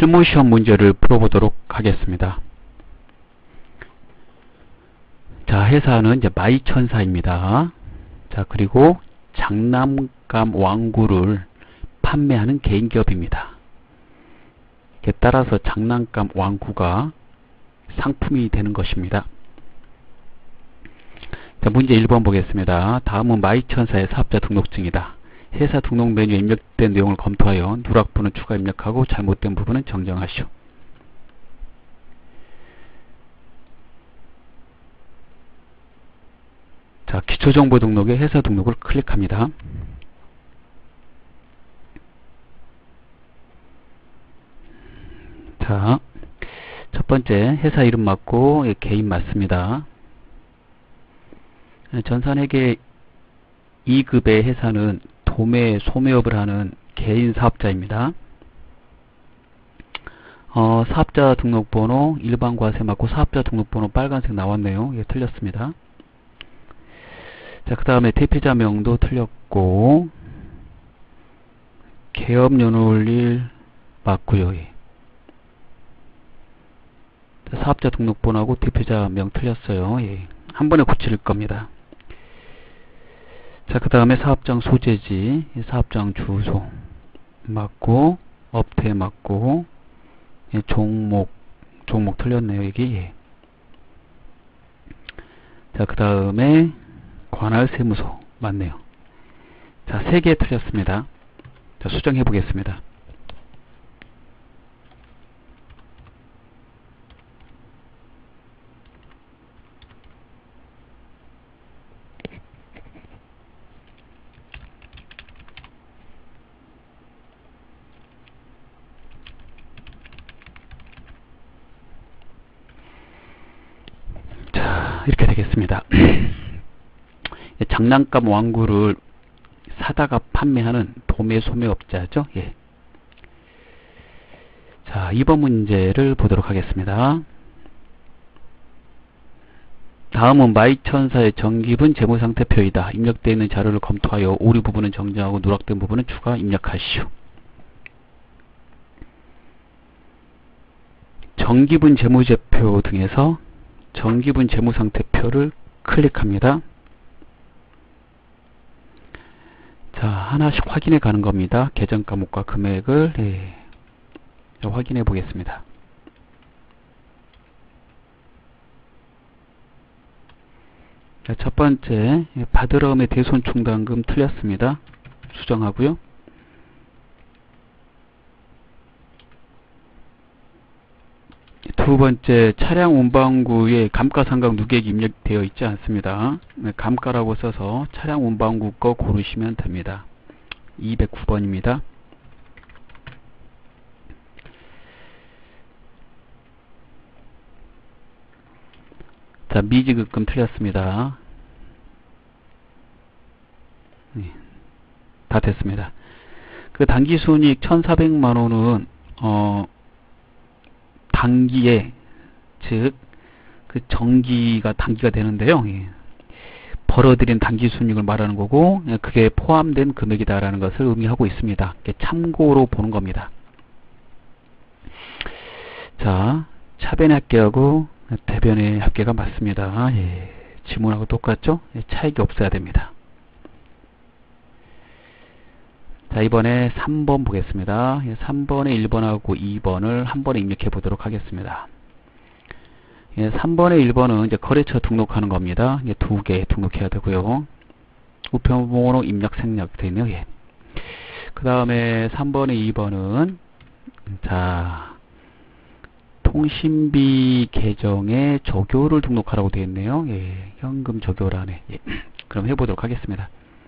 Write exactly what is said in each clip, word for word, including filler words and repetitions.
실무 시험 문제를 풀어보도록 하겠습니다. 자, 회사는 이제 마이천사입니다. 자, 그리고 장난감 왕구를 판매하는 개인기업입니다. 이에 따라서 장난감 왕구가 상품이 되는 것입니다. 자, 문제 일 번 보겠습니다. 다음은 마이천사의 사업자 등록증이다. 회사 등록 메뉴에 입력된 내용을 검토하여 누락부는 추가 입력하고 잘못된 부분은 정정하시오. 자, 기초정보 등록에 회사 등록을 클릭합니다. 자, 첫 번째 회사 이름 맞고 개인 맞습니다. 전산회계 이 급의 회사는 도매, 소매업을 하는 개인 사업자입니다. 어, 사업자 등록번호 일반 과세 맞고 사업자 등록번호 빨간색 나왔네요. 예, 틀렸습니다. 자, 그 다음에 대표자명도 틀렸고 개업연월일 맞고요. 예. 자, 사업자 등록번호하고 대표자명 틀렸어요. 예. 한 번에 고칠 겁니다. 자, 그 다음에 사업장 소재지, 사업장 주소 맞고, 업태 맞고, 예, 종목, 종목 틀렸네요, 여기. 예. 자, 그 다음에 관할 세무서 맞네요. 자, 세 개 틀렸습니다. 자, 수정해 보겠습니다. 이렇게 되겠습니다. 장난감 왕구를 사다가 판매하는 도매 소매업자죠. 예. 자, 이 번 문제를 보도록 하겠습니다. 다음은 마이천사의 정기분 재무상태표이다. 입력되어 있는 자료를 검토하여 오류 부분은 정정하고 누락된 부분은 추가 입력하시오. 정기분 재무제표 등에서 정기분 재무상태표를 클릭합니다. 자, 하나씩 확인해 가는 겁니다. 계정 과목과 금액을 예, 확인해 보겠습니다. 자, 첫 번째 바드럼의 대손충당금 틀렸습니다. 수정하고요. 두 번째 차량 운반구에 감가상각 누계액이 입력되어 있지 않습니다. 네, 감가라고 써서 차량 운반구 거 고르시면 됩니다. 이백구 번입니다. 자, 미지급금 틀렸습니다. 네, 다 됐습니다. 그 단기순이익 천사백만 원은 어 단기에, 즉, 그 정기가 단기가 되는데요. 예. 벌어들인 단기순이익을 말하는 거고, 예, 그게 포함된 금액이다라는 것을 의미하고 있습니다. 참고로 보는 겁니다. 자, 차변의 합계하고 대변의 합계가 맞습니다. 예. 지문하고 똑같죠? 예, 차익이 없어야 됩니다. 자, 이번에 삼 번 보겠습니다. 삼 번에 일 번하고 이 번을 한 번에 입력해 보도록 하겠습니다. 예, 삼 번에 일 번은 이제 거래처 등록하는 겁니다. 예, 두 개 등록해야 되고요. 우편번호 입력 생략 되어 있네요. 예. 그 다음에 삼 번에 이 번은 자, 통신비 계정에 조교를 등록하라고 되어 있네요. 예, 현금 조교란에. 예. 그럼 해보도록 하겠습니다.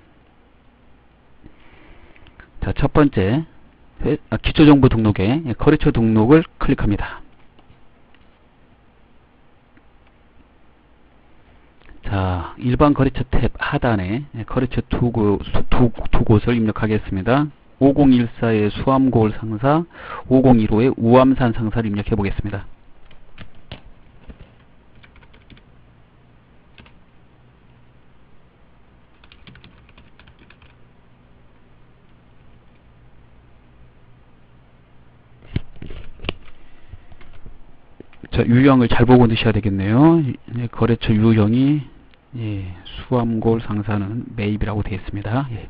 자, 첫 번째 회, 아, 기초정보 등록에 거래처 등록을 클릭합니다. 자, 일반 거래처 탭 하단에 거래처 두, 곳, 두, 두 곳을 입력하겠습니다. 오공일사의 수암고을 상사, 오공일오의 우암산 상사를 입력해 보겠습니다. 자, 유형을 잘 보고 넣으셔야 되겠네요. 예, 거래처 유형이 예, 수암골 상사는 매입이라고 되어 있습니다. 예.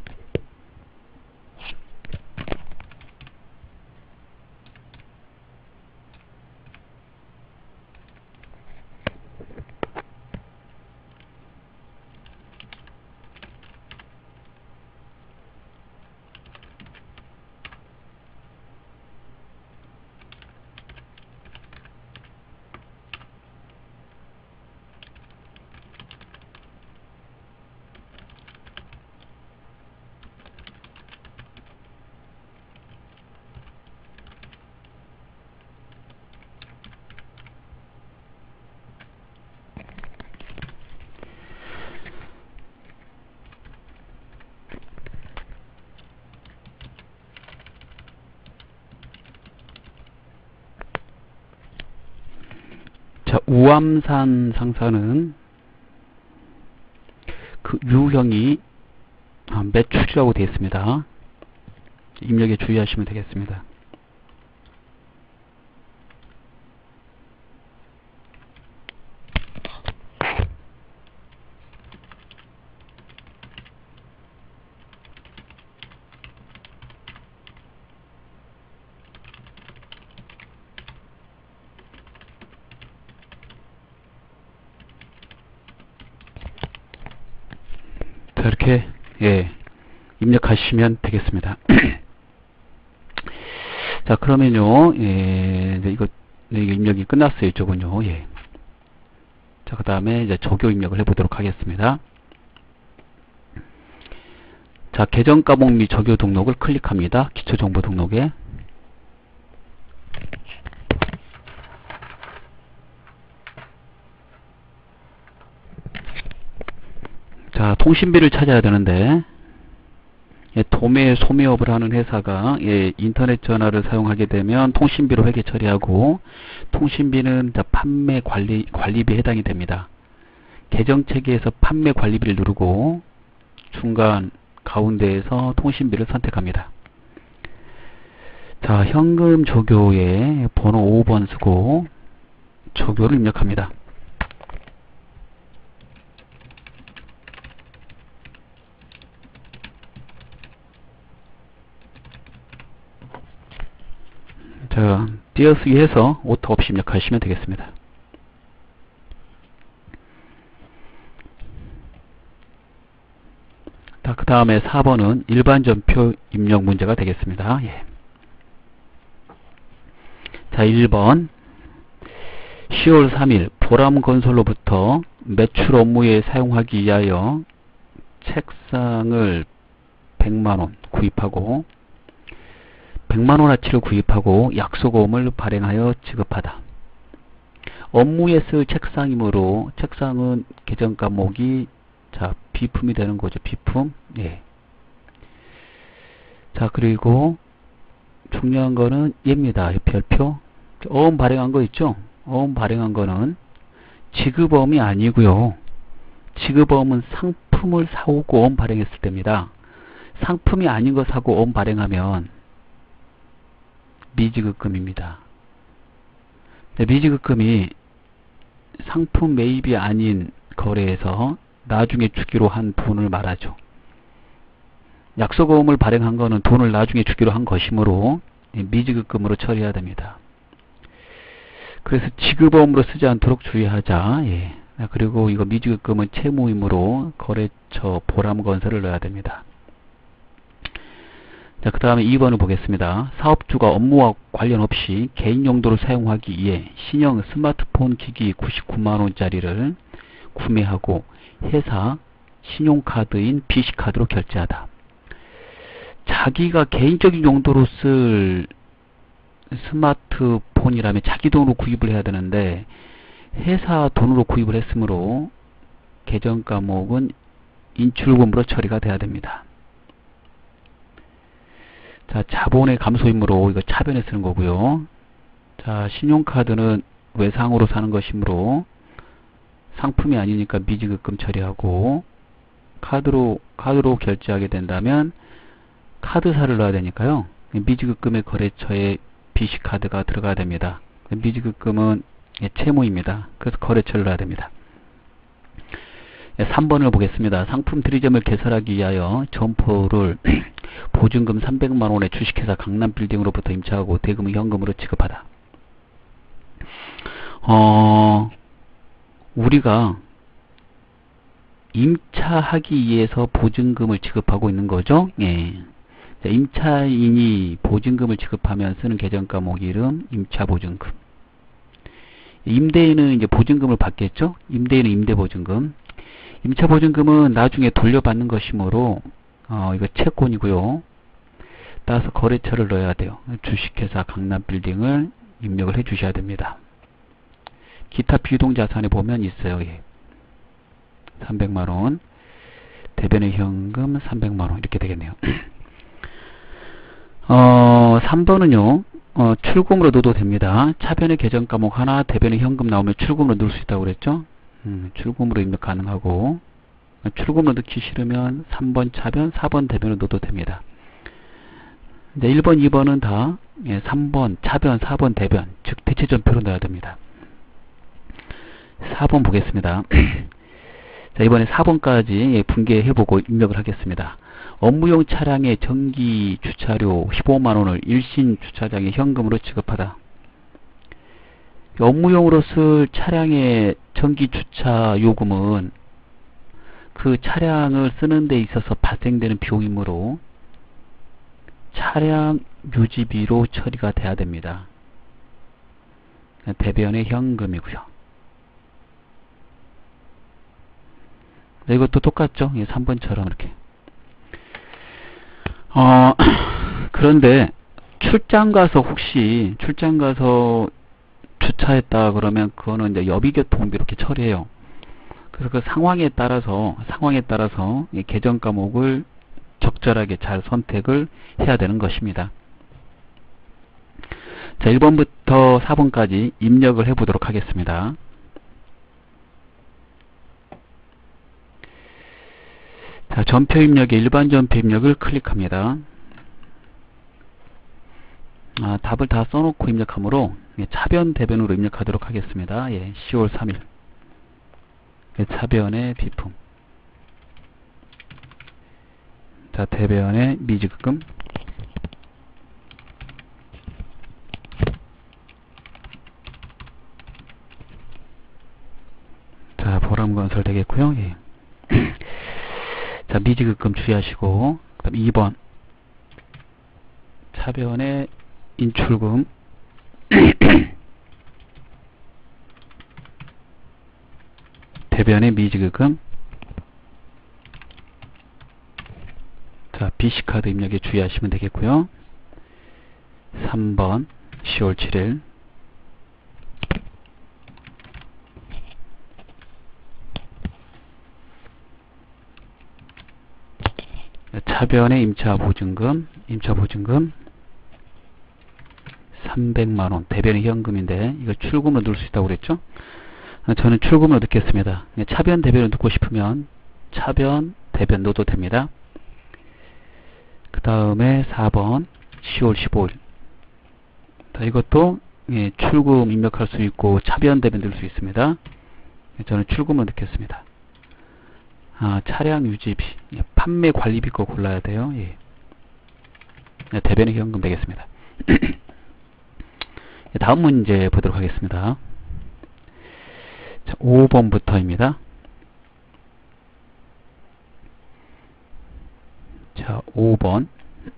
자, 우암산 상사는 그 유형이 매출이라고 되어 있습니다. 입력에 주의하시면 되겠습니다. 자, 이렇게 예, 입력하시면 되겠습니다. 자, 그러면요, 예, 이제 이거, 네, 이거 입력이 끝났어요. 이쪽은요. 예. 자, 그 다음에 이제 조교 입력을 해보도록 하겠습니다. 자, 계정 과목 및 조교 등록을 클릭합니다. 기초 정보 등록에. 자, 통신비를 찾아야 되는데, 예, 도매 소매업을 하는 회사가 예, 인터넷 전화를 사용하게 되면 통신비로 회계 처리하고, 통신비는 자, 판매 관리, 관리비에 해당이 됩니다. 계정 체계에서 판매 관리비를 누르고 중간 가운데에서 통신비를 선택합니다. 자, 현금 조교에 번호 오 번 쓰고 조교를 입력합니다. 자, 띄어쓰기 해서 오타 없이 입력하시면 되겠습니다. 자, 그 다음에 사 번은 일반전표 입력 문제가 되겠습니다. 예. 자, 일 번 시월 삼 일 보람건설로부터 매출 업무에 사용하기 위하여 책상을 백만 원 구입하고 백만 원어치를 구입하고 약속금을 발행하여 지급하다. 업무에 쓸 책상이므로 책상은 계정 과목이 자, 비품이 되는 거죠. 비품. 예. 자, 그리고 중요한 거는 얘입니다. 별표. 어음 발행한 거 있죠? 어음 발행한 거는 지급어음이 아니고요. 지급어음은 상품을 사오고 어음 발행했을 때입니다. 상품이 아닌 거 사고 어음 발행하면 미지급금입니다. 미지급금이 상품 매입이 아닌 거래에서 나중에 주기로 한 돈을 말하죠. 약속어음을 발행한 거는 돈을 나중에 주기로 한 것이므로 미지급금으로 처리해야 됩니다. 그래서 지급어음으로 쓰지 않도록 주의하자. 예. 그리고 이거 미지급금은 채무이므로 거래처 보람건설을 넣어야 됩니다. 자, 그 다음에 이 번을 보겠습니다. 사업주가 업무와 관련 없이 개인 용도로 사용하기 위해 신형 스마트폰 기기 구십구만 원짜리를 구매하고 회사 신용카드인 비씨카드로 결제하다. 자기가 개인적인 용도로 쓸 스마트폰이라면 자기 돈으로 구입을 해야 되는데 회사 돈으로 구입을 했으므로 계정 과목은 인출금으로 처리가 돼야 됩니다. 자, 자본의 감소이므로 이거 차변에 쓰는 거고요. 자, 신용카드는 외상으로 사는 것이므로 상품이 아니니까 미지급금 처리하고, 카드로 카드로 결제하게 된다면 카드사를 넣어야 되니까요. 미지급금의 거래처에 비씨카드가 들어가야 됩니다. 미지급금은 예, 채무입니다. 그래서 거래처를 넣어야 됩니다. 예, 삼 번을 보겠습니다. 상품 드리점을 개설하기 위하여 점포를 보증금 삼백만 원의 주식회사 강남빌딩으로부터 임차하고 대금을 현금으로 지급하다. 어, 우리가 임차하기 위해서 보증금을 지급하고 있는 거죠. 예. 자, 임차인이 보증금을 지급하면 쓰는 계정 과목 이름 임차보증금. 임대인은 이제 보증금을 받겠죠. 임대인은 임대보증금. 임차보증금은 나중에 돌려받는 것이므로 어, 이거 채권이고요. 따라서 거래처를 넣어야 돼요. 주식회사 강남빌딩을 입력을 해 주셔야 됩니다. 기타 비유동자산에 보면 있어요. 예. 삼백만 원, 대변의 현금 삼백만 원 이렇게 되겠네요. 어, 삼 번은요. 어, 출금으로 넣어도 됩니다. 차변의 계정 과목 하나, 대변의 현금 나오면 출금으로 넣을 수 있다고 그랬죠. 음, 출금으로 입력 가능하고, 출금으로 넣기 싫으면 삼 번 차변, 사 번 대변으로 넣어도 됩니다. 이제 일 번, 이 번은 다 예, 삼 번 차변, 사 번 대변, 즉 대체전표로 넣어야 됩니다. 사 번 보겠습니다. 자, 이번에 사 번까지 분개해보고 입력을 하겠습니다. 업무용 차량의 정기 주차료 십오만 원을 일신 주차장에 현금으로 지급하다. 업무용으로 쓸 차량의 정기 주차 요금은 그 차량을 쓰는 데 있어서 발생되는 비용이므로 차량 유지비로 처리가 돼야 됩니다. 대변의 현금이고요. 네, 이것도 똑같죠. 예, 삼 번처럼 이렇게. 어, 그런데 출장 가서 혹시 출장 가서 주차했다 그러면 그거는 이제 여비교통비 이렇게 처리해요. 그래서 그 상황에 따라서 상황에 따라서 이 계정 과목을 적절하게 잘 선택을 해야 되는 것입니다. 자, 일 번부터 사 번까지 입력을 해 보도록 하겠습니다. 자, 전표 입력에 일반 전표 입력을 클릭합니다. 아, 답을 다 써놓고 입력하므로 예, 차변 대변으로 입력하도록 하겠습니다. 예, 시월 삼 일 예, 차변의 비품. 자, 대변의 미지급금. 자, 보람건설 되겠고요. 예. 자, 미지급금 주의하시고, 그 다음 이 번 차변의 인출금. 대변의 미지급금. 자, 비씨카드 입력에 주의하시면 되겠고요. 삼 번 시월 칠 일 차변의 임차보증금, 임차보증금 삼백만 원, 대변의 현금인데 이거 출금으로 넣을 수 있다고 그랬죠? 저는 출금으로 넣겠습니다. 차변, 대변을 넣고 싶으면 차변, 대변 넣어도 됩니다. 그 다음에 사 번 시월 십오 일 자, 이것도 예, 출금 입력할 수 있고 차변, 대변 넣을 수 있습니다. 저는 출금으로 넣겠습니다. 아, 차량 유지비, 예, 판매 관리비 거 골라야 돼요. 예. 대변의 현금 되겠습니다. 다음 문제 보도록 하겠습니다. 자, 오 번부터입니다. 자, 오 번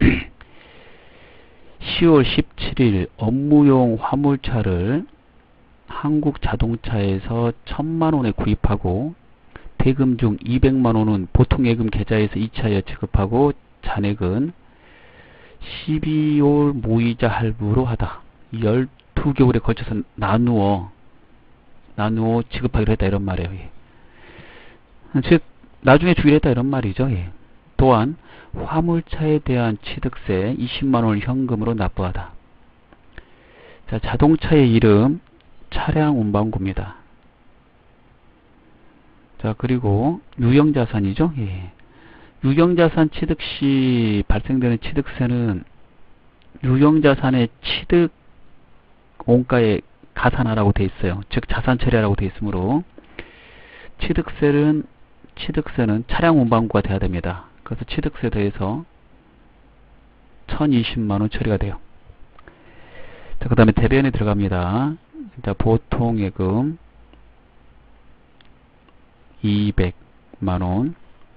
시월 십칠 일 업무용 화물차를 한국자동차에서 천만 원에 구입하고 대금 중 이백만 원은 보통예금 계좌에서 이차하여 지급하고 잔액은 십이 월 무이자 할부로 하다. 십이 개월에 걸쳐서 나누어 나누어 지급하기로 했다 이런 말이에요. 예. 즉 나중에 주기로 했다 이런 말이죠. 예. 또한 화물차에 대한 취득세 이십만 원을 현금으로 납부하다. 자, 자동차의 이름 차량 운반구입니다. 자, 그리고 유형자산이죠. 예. 유형자산 취득 시 발생되는 취득세는 유형자산의 취득 원가의 가산하라고 돼 있어요. 즉 자산 처리하라고 돼 있으므로 취득세는 취득세는 차량 운반구가 돼야 됩니다. 그래서 취득세 더해서 천이십만 원 처리가 돼요. 자, 그 다음에 대변에 들어갑니다. 일단 보통예금 이백만 원.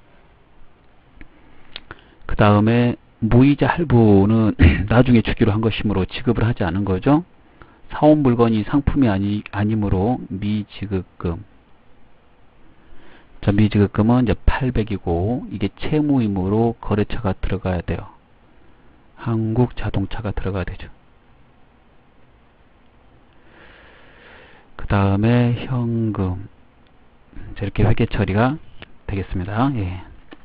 그 다음에 무이자 할부는 나중에 주기로 한 것이므로 지급을 하지 않은 거죠. 사온 물건이 상품이 아니, 아니므로 미지급금. 자, 미지급금은 이제 팔백이고, 이게 채무이므로 거래처가 들어가야 돼요. 한국자동차가 들어가야 되죠. 그 다음에 현금. 자, 이렇게 회계 처리가 되겠습니다. 예.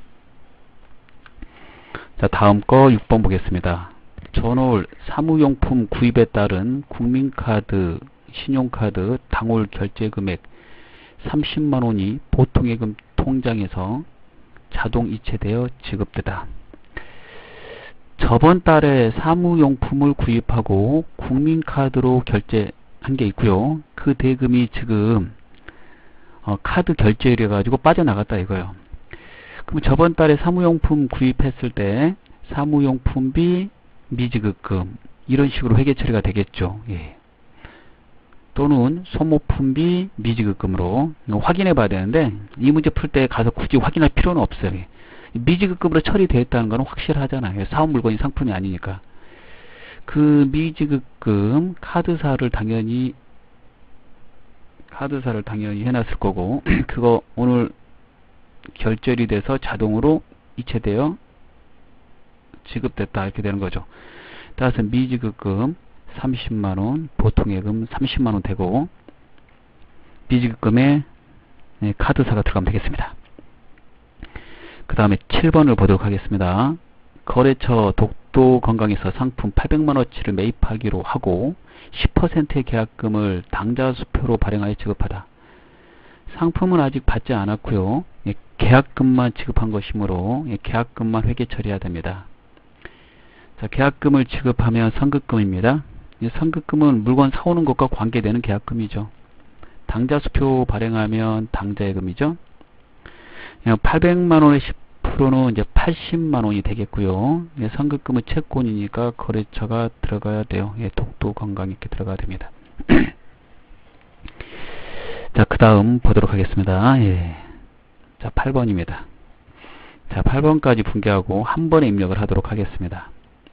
자, 다음 거 육 번 보겠습니다. 전월 사무용품 구입에 따른 국민카드, 신용카드 당월 결제금액 삼십만 원이 보통예금 통장에서 자동 이체되어 지급되다. 저번 달에 사무용품을 구입하고 국민카드로 결제한 게 있고요. 그 대금이 지금 어, 카드 결제일해 가지고 빠져나갔다 이거예요. 그럼 저번 달에 사무용품 구입했을 때 사무용품비 미지급금 이런 식으로 회계 처리가 되겠죠. 예. 또는 소모품비 미지급금으로 확인해 봐야 되는데 이 문제 풀 때 가서 굳이 확인할 필요는 없어요. 예. 미지급금으로 처리되었다는 건 확실하잖아요. 사업 물건이 상품이 아니니까. 그 미지급금 카드사를 당연히 카드사를 당연히 해놨을 거고 그거 오늘 결제이 돼서 자동으로 이체되어 지급됐다 이렇게 되는 거죠. 따라서 미지급금 삼십만 원, 보통예금 삼십만 원 되고 미지급금에 카드사가 들어가면 되겠습니다. 그 다음에 칠 번을 보도록 하겠습니다. 거래처 독도건강에서 상품 팔백만 원어치를 매입하기로 하고 십 퍼센트의 계약금을 당좌수표로 발행하여 지급하다. 상품은 아직 받지 않았고요. 예, 계약금만 지급한 것이므로 예, 계약금만 회계 처리해야 됩니다. 자, 계약금을 지급하면 선급금입니다. 예, 선급금은 물건 사오는 것과 관계되는 계약금이죠. 당좌수표 발행하면 당좌예금이죠. 예, 팔백만 원의 십 퍼센트는 이제 팔십만 원이 되겠고요. 예, 선급금은 채권이니까 거래처가 들어가야 돼요. 예, 독도건강 이렇게 들어가야 됩니다. 자, 그 다음 보도록 하겠습니다. 예. 자, 팔 번입니다. 자, 팔 번까지 분개하고 한 번에 입력을 하도록 하겠습니다.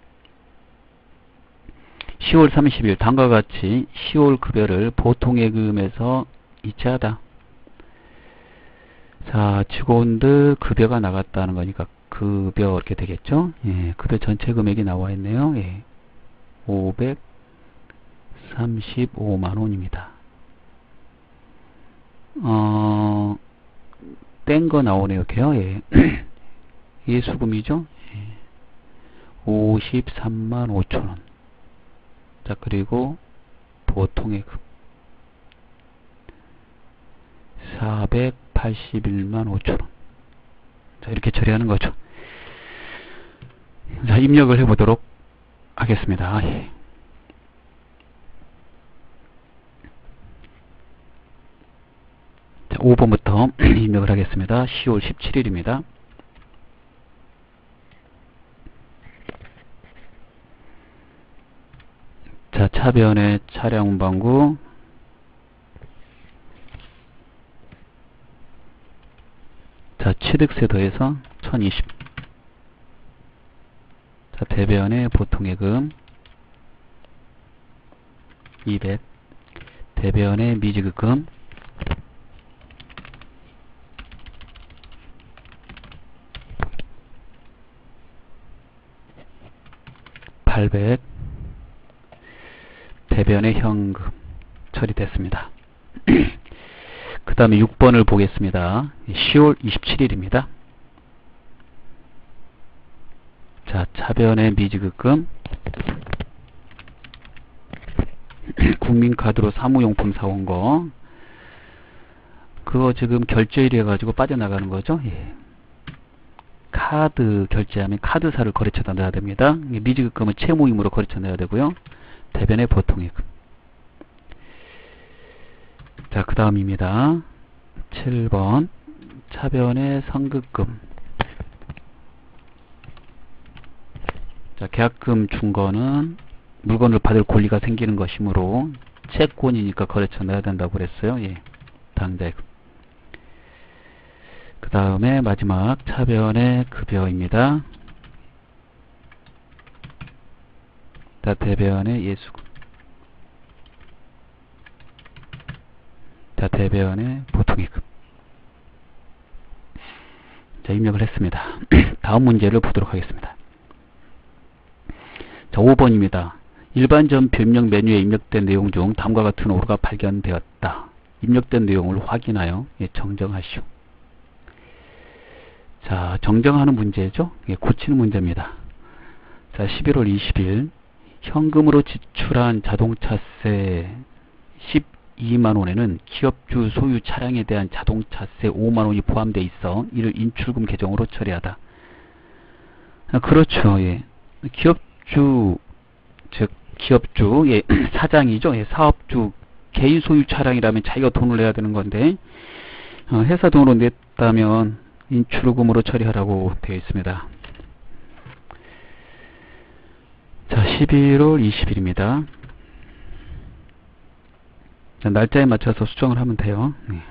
시월 삼십일 다음과 같이 시월 급여를 보통예금에서 이체하다. 자, 직원들 급여가 나갔다는 거니까 급여 이렇게 되겠죠. 예, 급여 전체 금액이 나와 있네요. 예, 오백삼십오만 원입니다. 어, 뗀 거 나오네요. 이렇게요. 예. 이게 수금이죠. 예. 오십삼만 오천 원. 자, 그리고 보통예금 사백팔십일만 오천 원. 자, 이렇게 처리하는 거죠. 자, 입력을 해보도록 하겠습니다. 예. 자, 오 번부터 입력을 하겠습니다. 시월 십칠일입니다. 자, 차변의 차량 운반구 자, 취득세 더해서 천이십. 자, 대변의 보통예금 이백. 대변의 미지급금 팔백. 대변의 현금 처리됐습니다. 그 다음에 육 번을 보겠습니다. 시월 이십칠일입니다. 자, 차변의 미지급금 국민카드로 사무용품 사온 거 그거 지금 결제일이 해가지고 빠져나가는 거죠. 예. 카드 결제하면 카드사를 거래처에다 넣어야 됩니다. 미지급금은 채무임으로 거래처에 넣어야 되고요. 대변의 보통예금 자, 그 다음입니다. 칠 번 차변의 선급금. 자, 계약금 준 거는 물건을 받을 권리가 생기는 것이므로 채권이니까 거래처 넣어야 된다고 그랬어요. 예. 당자금. 그 다음에 마지막 차변의 급여입니다. 자, 대변의 예수금. 자, 대변의 보통예금. 자, 입력을 했습니다. 다음 문제를 보도록 하겠습니다. 자, 오 번입니다. 일반전표 입력 메뉴에 입력된 내용 중 다음과 같은 오류가 발견되었다. 입력된 내용을 확인하여 예, 정정하시오. 자, 정정하는 문제죠. 예, 고치는 문제입니다. 자, 십일월 이십일 현금으로 지출한 자동차세 십이만 원에는 기업주 소유 차량에 대한 자동차세 오만 원이 포함되어 있어 이를 인출금 계정으로 처리하다. 아, 그렇죠. 예. 기업주, 즉 기업주, 예, 사장이죠. 예, 사업주, 개인 소유 차량이라면 자기가 돈을 내야 되는 건데 어, 회사 돈으로 냈다면 인출금으로 처리하라고 되어 있습니다. 자, 십일월 이십일입니다. 자, 날짜에 맞춰서 수정을 하면 돼요. 네.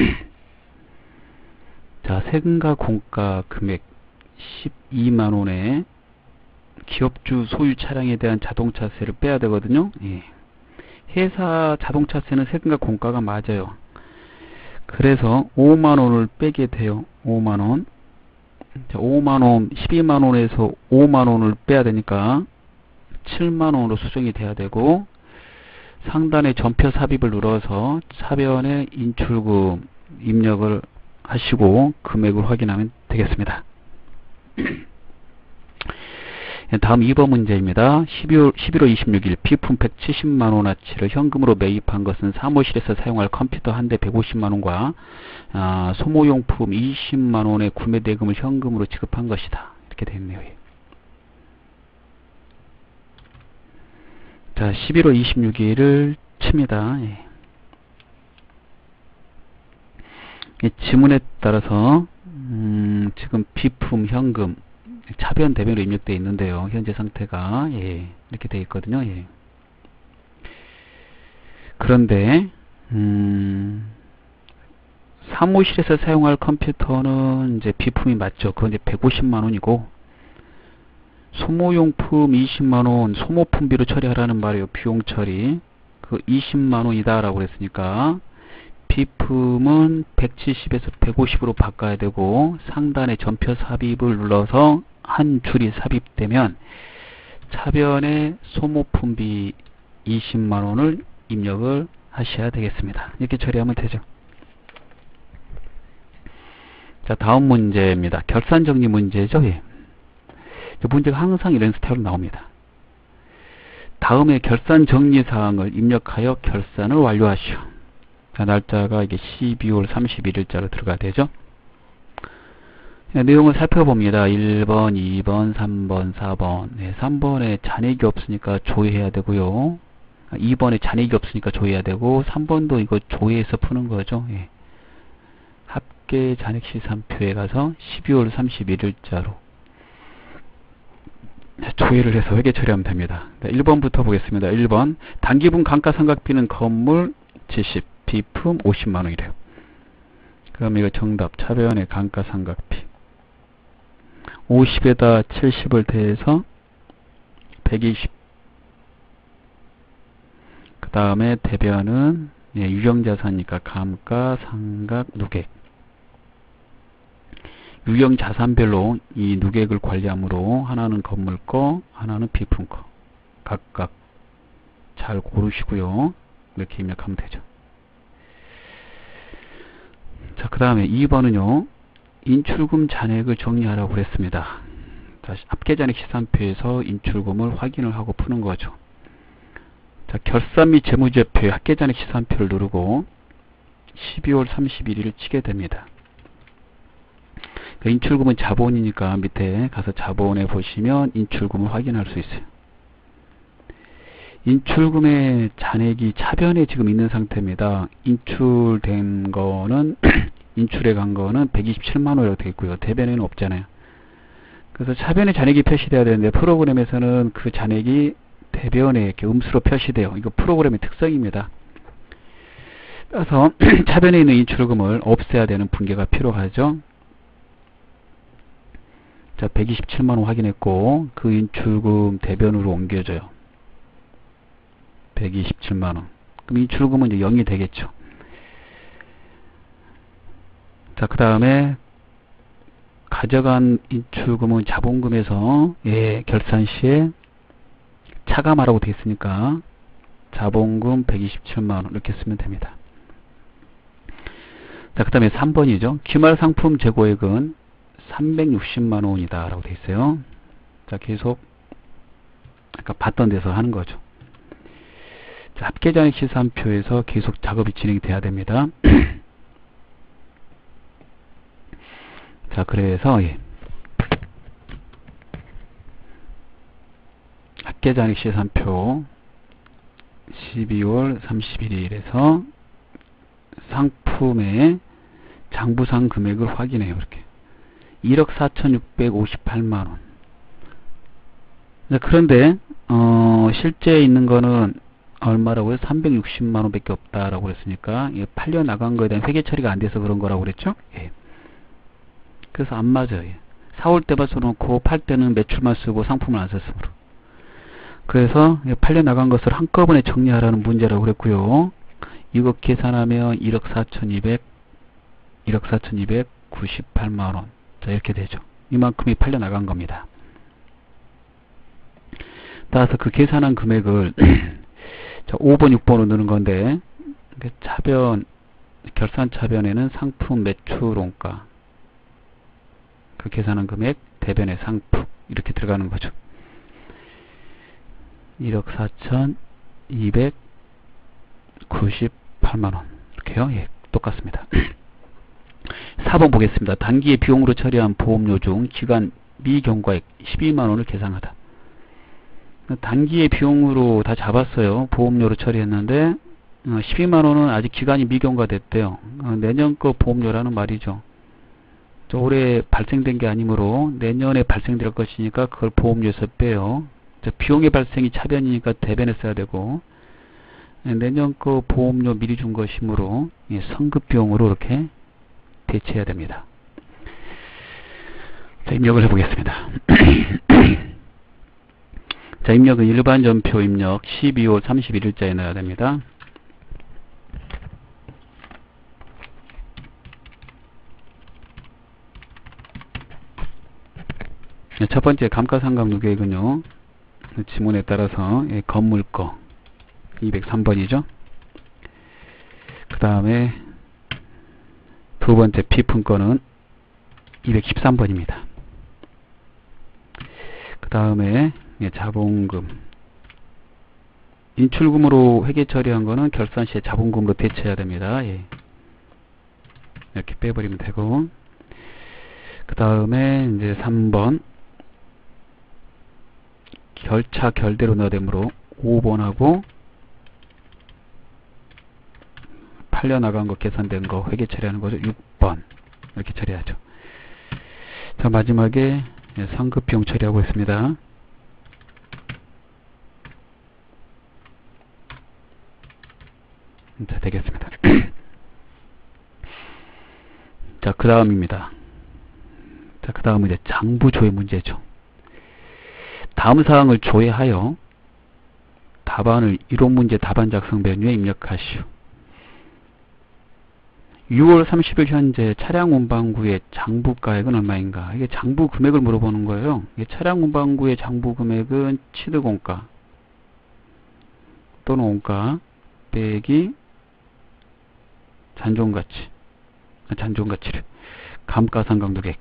자, 세금과 공가 금액 십이만 원에 기업주 소유 차량에 대한 자동차세를 빼야 되거든요. 예. 회사 자동차세는 세금과 공가가 맞아요. 그래서 오만 원을 빼게 돼요. 오만 원. 자, 오만 원, 십이만 원에서 오만 원을 빼야 되니까 칠만 원으로 수정이 돼야 되고, 상단에 전표 삽입을 눌러서 차변에 인출금 입력을 하시고 금액을 확인하면 되겠습니다. 다음 이 번 문제입니다. 십일월 이십육일 비품 백칠십만 원어치를 현금으로 매입한 것은 사무실에서 사용할 컴퓨터 한 대 백오십만 원과 아, 소모용품 이십만 원의 구매 대금을 현금으로 지급한 것이다. 이렇게 되어 있네요. 자, 십일월 이십육일을 칩니다. 예. 이 지문에 따라서 음, 지금 비품 현금 차변 대변으로 입력되어 있는데요. 현재 상태가 예, 이렇게 되어 있거든요. 예. 그런데 음, 사무실에서 사용할 컴퓨터는 이제 비품이 맞죠. 그건 이제 백오십만 원이고, 소모용품 이십만 원, 소모품비로 처리하라는 말이에요. 비용 처리. 그 이십만 원이다 라고 그랬으니까 비품은 백칠십에서 백오십으로 바꿔야 되고, 상단에 전표 삽입을 눌러서 한 줄이 삽입되면 차변에 소모품비 이십만 원을 입력을 하셔야 되겠습니다. 이렇게 처리하면 되죠. 자, 다음 문제입니다. 결산정리 문제죠. 예. 문제가 항상 이런 스타일로 나옵니다. 다음에 결산정리사항을 입력하여 결산을 완료하시오. 자, 날짜가 이게 십이월 삼십일일자로 들어가야 되죠. 네, 내용을 살펴봅니다. 일 번, 이 번, 삼 번, 사 번. 네, 삼 번에 잔액이 없으니까 조회해야 되고요. 이 번에 잔액이 없으니까 조회해야 되고, 삼 번도 이거 조회해서 푸는 거죠. 예. 합계 잔액 시산표에 가서 십이월 삼십일일자로 조회를 해서 회계 처리하면 됩니다. 네, 일 번부터 보겠습니다. 일 번 단기분 감가상각비는 건물 칠십, 비품 오십만 원이래요. 그럼 이거 정답 차변의 감가상각비 오십에다 칠십을 더해서 백이십. 그 다음에 대변은 예, 유형자산이니까 감가상각 누객. 유형자산별로 이 누객을 관리하므로 하나는 건물 거, 하나는 비품 거. 각각 잘 고르시고요. 이렇게 입력하면 되죠. 자, 그 다음에 이 번은요. 인출금 잔액을 정리하라고 그랬습니다. 다시 합계잔액 시산표에서 인출금을 확인을 하고 푸는 거죠. 자, 결산 및 재무제표의 합계잔액 시산표를 누르고 십이월 삼십일일을 치게 됩니다. 그 인출금은 자본이니까 밑에 가서 자본에 보시면 인출금을 확인할 수 있어요. 인출금의 잔액이 차변에 지금 있는 상태입니다. 인출된 거는 인출해 간 거는 백이십칠만 원이라고 되어 있고요. 대변에는 없잖아요. 그래서 차변에 잔액이 표시돼야 되는데 프로그램에서는 그 잔액이 대변에 이렇게 음수로 표시돼요. 이거 프로그램의 특성입니다. 그래서 차변에 있는 인출금을 없애야 되는 분계가 필요하죠. 자, 백이십칠만 원 확인했고 그 인출금 대변으로 옮겨져요. 백이십칠만 원. 그럼 인출금은 이제 영이 되겠죠. 자, 그 다음에 가져간 인출금은 자본금에서 예, 결산 시에 차감하라고 되어 있으니까 자본금 백이십칠만 원 이렇게 쓰면 됩니다. 자, 그 다음에 삼 번이죠. 기말 상품 재고액은 삼백육십만 원이다 라고 되어 있어요. 자, 계속 아까 봤던 데서 하는 거죠. 자, 합계잔액 시산표에서 계속 작업이 진행이 돼야 됩니다. 자, 그래서 예. 합계잔액 시산표 십이월 삼십일일에서 상품의 장부상 금액을 확인해요. 이렇게 일억 사천육백오십팔만 원. 자, 그런데 어, 실제 있는 거는 얼마라고요? 삼백육십만 원 밖에 없다라고 그랬으니까 예, 팔려 나간 거에 대한 회계 처리가 안 돼서 그런 거라고 그랬죠? 예. 그래서 안 맞아요. 예. 사올 때만 써놓고 팔 때는 매출만 쓰고 상품을 안 썼으므로. 그래서 예, 팔려 나간 것을 한꺼번에 정리하라는 문제라고 그랬고요. 이거 계산하면 일억 사천이백, 일억 사천이백구십팔만 원. 자, 이렇게 되죠. 이만큼이 팔려 나간 겁니다. 따라서 그 계산한 금액을 자, 오 번, 육 번으로 넣는 건데 차변, 결산 차변에는 상품 매출 원가, 그 계산한 금액 대변의 상품 이렇게 들어가는 거죠. 일억 사천이백구십팔만 원 이렇게요. 예, 똑같습니다. 사 번 보겠습니다. 단기의 비용으로 처리한 보험료 중 기간 미경과액 십이만 원을 계산하다. 단기의 비용으로 다 잡았어요. 보험료로 처리했는데 십이만 원은 아직 기간이 미경과 됐대요. 내년 거 보험료라는 말이죠. 올해 발생된 게 아니므로 내년에 발생될 것이니까 그걸 보험료에서 빼요. 비용의 발생이 차변이니까 대변에 써야 되고, 내년 거 보험료 미리 준 것이므로 성급 비용으로 이렇게 대체해야 됩니다. 자, 입력을 해보겠습니다. 자, 입력은 일반 전표 입력 십이월 삼십일일자에 넣어야 됩니다. 첫 번째 감가상각누계액은요, 지문에 따라서 예, 건물 거 이백삼 번이죠. 그 다음에 두 번째 비품 거는 이백십삼 번입니다. 그 다음에 예, 자본금, 인출금으로 회계 처리한 거는 결산 시에 자본금으로 대체해야 됩니다. 예. 이렇게 빼버리면 되고, 그 다음에 이제 삼 번 결차 결대로 넣어야 되므로 오 번하고 팔려 나간 거 계산된 거 회계 처리하는 거죠. 육 번 이렇게 처리하죠. 자, 마지막에 예, 상급 비용 처리하고 있습니다. 자, 되겠습니다. 자, 그 다음입니다. 자, 그 다음은 이제 장부 조회 문제죠. 다음 사항을 조회하여 답안을 이론 문제 답안 작성 메뉴에 입력하시오. 유월 삼십일 현재 차량 운반구의 장부가액은 얼마인가? 이게 장부 금액을 물어보는 거예요. 이게 차량 운반구의 장부 금액은 취득원가 또는 원가 빼기 잔존가치, 잔존가치를 감가상각누계액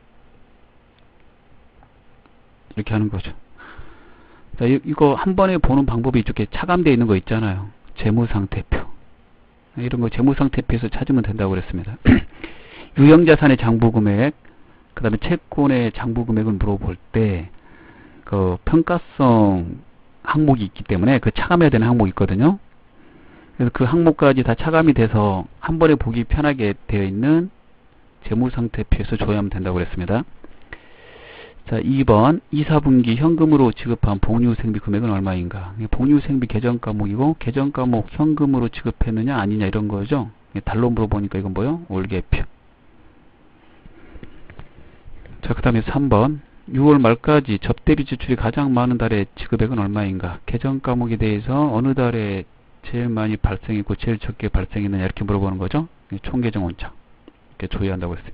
이렇게 하는 거죠. 자, 이거 한 번에 보는 방법이 이쪽에 차감되어 있는 거 있잖아요. 재무상태표. 이런 거 재무상태표에서 찾으면 된다고 그랬습니다. 유형자산의 장부금액, 그 다음에 채권의 장부금액을 물어볼 때, 그 평가성 항목이 있기 때문에 그 차감해야 되는 항목이 있거든요. 그래서 그 항목까지 다 차감이 돼서 한 번에 보기 편하게 되어 있는 재무상태표에서 조회하면 된다고 그랬습니다. 자, 이 번 이, 사분기 현금으로 지급한 복리후생비 금액은 얼마인가? 복리후생비 계정 과목이고 계정 과목 현금으로 지급했느냐 아니냐 이런 거죠. 달로 물어보니까 이건 뭐요? 월계표. 자, 그 다음에 삼 번 유월 말까지 접대비 지출이 가장 많은 달의 지급액은 얼마인가? 계정 과목에 대해서 어느 달에 제일 많이 발생했고 제일 적게 발생했느냐 이렇게 물어보는 거죠. 총계정 원칙 이렇게 조회한다고 했어요.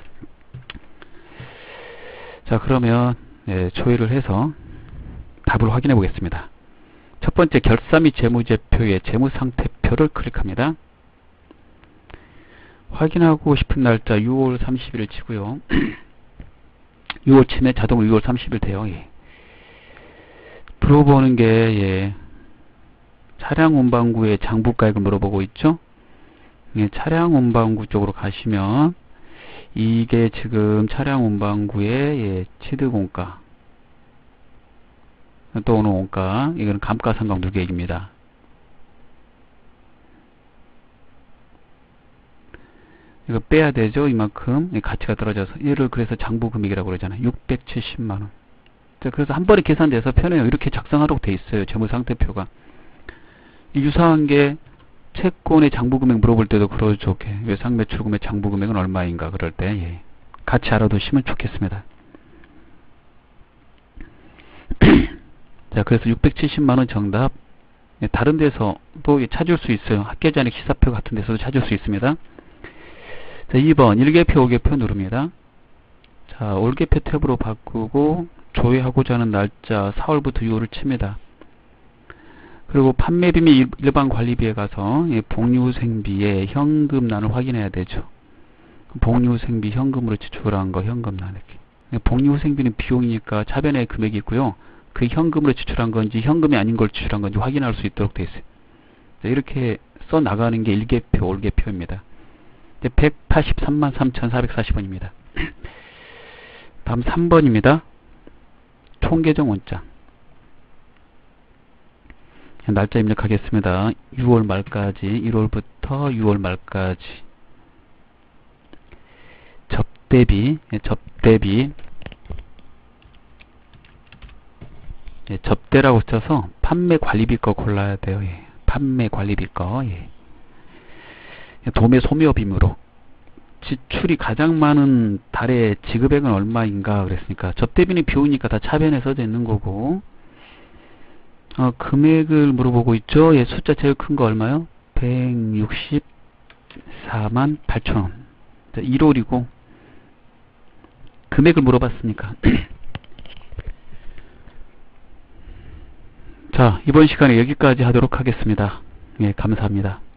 자, 그러면 예, 조회를 해서 답을 확인해 보겠습니다. 첫 번째 결산 및 재무제표의 재무상태표를 클릭합니다. 확인하고 싶은 날짜 유월 삼십일을 치고요. 유월 치면 자동으로 유월 삼십일 돼요. 예. 물어보는 게 예, 차량 운반구의 장부가액을 물어보고 있죠. 예, 차량 운반구 쪽으로 가시면 이게 지금 차량 운반구의 예, 취득원가 또 오는 원가, 이거는 감가상각누계액입니다. 이거 빼야 되죠. 이만큼 가치가 떨어져서 얘를 그래서 장부금액이라고 그러잖아요. 육백칠십만 원. 자, 그래서 한 번에 계산돼서 편해요. 이렇게 작성하라고 돼 있어요. 재무상태표가. 유사한 게 채권의 장부금액 물어볼 때도 그러죠. 외상매출금의 장부금액은 얼마인가 그럴 때 예. 같이 알아두시면 좋겠습니다. 자, 그래서 육백칠십만 원 정답. 예, 다른 데서 또 찾을 수 있어요. 학계자nik 시사표 같은 데서도 찾을 수 있습니다. 자, 이 번 일개표, 오개표 누릅니다. 자, 올개표 탭으로 바꾸고 조회하고자 하는 날짜 사월부터 유월을 칩니다. 그리고 판매비 및 일반 관리비에 가서 복리후생비의 현금란을 확인해야 되죠. 복리후생비 현금으로 지출한 거 현금란 이렇게. 복리후생비는 비용이니까 차변에 금액이 있고요. 그 현금으로 지출한 건지 현금이 아닌 걸 지출한 건지 확인할 수 있도록 되어 있어요. 이렇게 써 나가는 게 일개표, 올개표입니다. 백팔십삼만 삼천사백사십 원입니다. 다음 삼 번입니다. 총계정 원장. 날짜 입력하겠습니다. 유월 말까지, 일월부터 유월 말까지. 접대비, 접대비. 예, 접대라고 써서 판매 관리비 거 골라야 돼요. 예. 판매 관리비 거. 예. 도매 소묘비무로 지출이 가장 많은 달의 지급액은 얼마인가 그랬으니까 접대비는 비용이니까 다 차변에 써져 있는 거고 어, 금액을 물어보고 있죠. 예, 숫자 제일 큰 거 얼마요? 백육십사만 팔천 원. 자, 일월이고 금액을 물어봤으니까 자, 이번 시간에 여기까지 하도록 하겠습니다. 예, 감사합니다.